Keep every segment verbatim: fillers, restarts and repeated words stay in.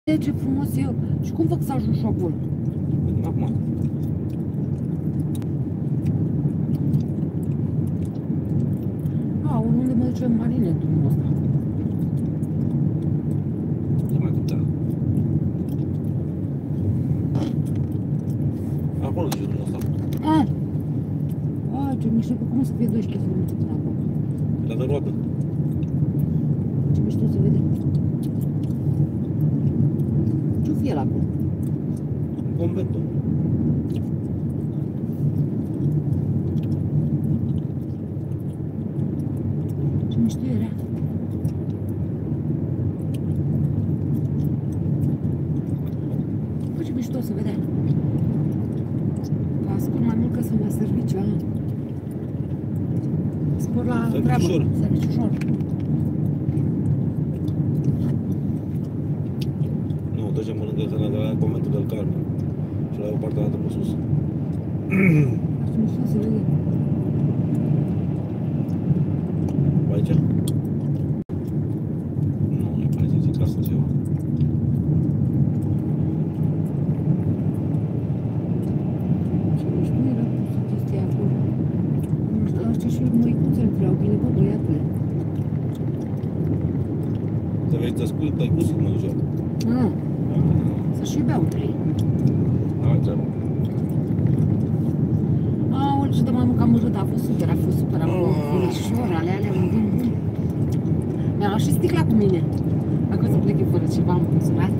Ce frumos e eu. Și cum fac să ajung și acolo? Acum. A, unde mă duce Marine drumul ăsta? Nu mai putea. Acolo duce drumul ăsta. A! A, ce mișto, că cum să fie doisprezece kilometri până acolo? Dar de roată. Ce mișto se vede. Ce-o fie la acolo? Conventul. Ce mișto era. Bă, ce mișto se vedea. Ascult mai mult că sunt la serviciu, a? Spor la treabă. Serviciu ușor. Nu, trecem pe lângă de la conventul del Carmen. Și la o parte dată pe sus. Ce mișto se vede. Pe aici? Nu, e pe aici, zic casă ceva. Ce mișto era pusă chestia acolo. Nu știu, ăștia și măicuțele vreau bine, bă, băiatule. Să vezi, să spui tăicuții cum mă duceau. Nu, să și beau trei. Hai, treabă. Aoleu, ce de m-am mâncat mărât, a fost super, a fost super, am luat furișori, alea, alea, un bun, bun. Mi-am luat și sticla cu mine. Dacă o să plec eu fără ceva, am consumat.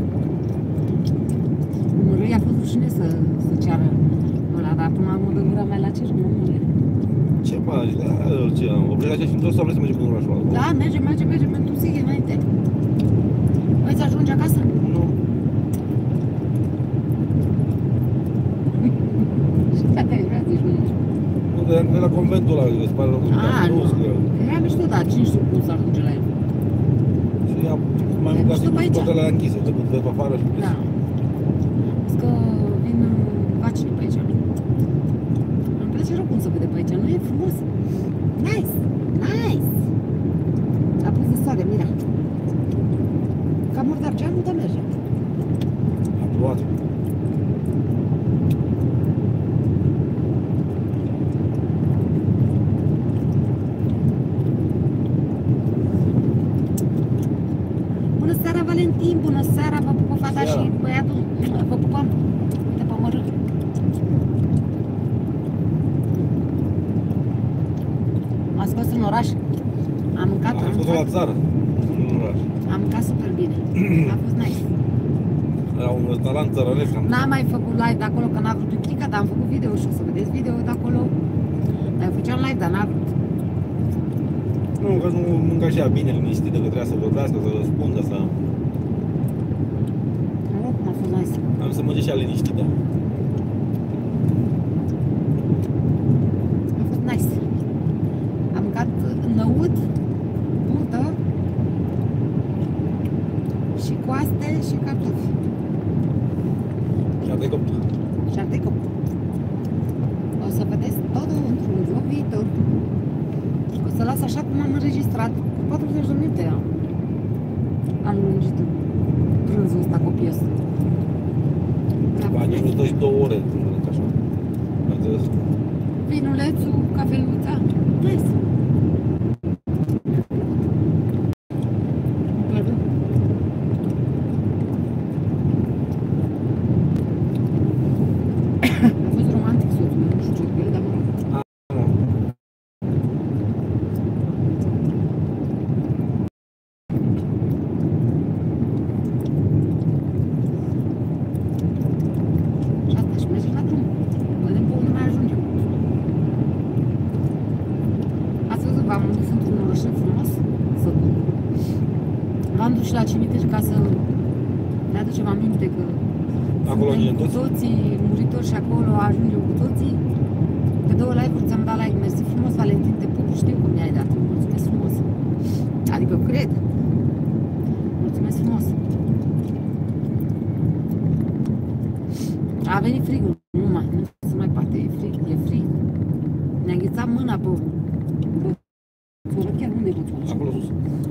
Mărâi a fost rușine să, să ceară ăla, dar până la urmă dă gura mea la cer, nu mule. Ce faci? Da, ce am? Oprești așa și întors sau vrei să mergem până în orașul ăla? Da, mergem, mergem, mergem, mergem, tu sigur înainte. Vrei să ajungi acasă? Nu. Și tata îi vrea să-și mergi. Nu, de la conventul ăla, îți pare rău. A, nu. Era mișto, dar cine știu cum să ajunge la el. Și ea mai mult ca sigur spatele închise, te puteți pe afară și Da. Zic că vin vacinii pe aici. Îmi place rău cum se vede pe aici, nu e frumos? Nice! Nice! A pus de soare, mira. Cam murdar geamul, dar merge. A plouat. Bună seara, Valentin! Bună seara! Vă pupă fata Seara. și băiatul. Vă pupăm! Uite pe mărât. M-a scos în oraș. Am mâncat, Am am fost la mâncat. țară. În oraș. Am mâncat super bine. A fost nice. Era un restaurant țărănesc. am- N-am mai făcut live de acolo, că n-a vrut Iutica, dar am făcut video și o să vedeți video de acolo. Dar eu făceam live, dar n-a vrut. Nu, că nu mânca și ea bine liniștită, că trebuia să vorbească, să răspundă, să... Oricum a fost nice. Am să mânce și ea liniștită. A fost nice. Am mâncat năut, burtă și coaste și cartofi. Și a trecut. Și ardei copt. O să vedeți totul într-un vlog viitor. O să las așa cum am înregistrat. patruzeci de minute am. Am lungit prânzul ăsta copios. Ba, nici nu dă și două ore când mănânc așa. Ai înțeles? Vinulețul, cafeluța. Nice. Pardon. A fost romantic soțul meu, nu știu ce cu el, dar mă rog. Și asta, și mergem la drum. Vedem pe unde mai ajungem. Ați văzut, v-am dus într-un orășel frumos, sătul. V-am dus și la cimitir ca să ne aducem aminte că Acolo suntem ajungem cu toți? toții muritori și acolo ajungem cu toții. Pe două live-uri ți-am dat like, mersi frumos, Valentin, te pup, știu că mi-ai dat, mulțumesc frumos. Adică cred. Mulțumesc frumos. A venit frigul, nu mai, nu se mai poate, e frig, e frig. Ne-a înghețat mâna pe... pe... Unde e bățul? Acolo sus.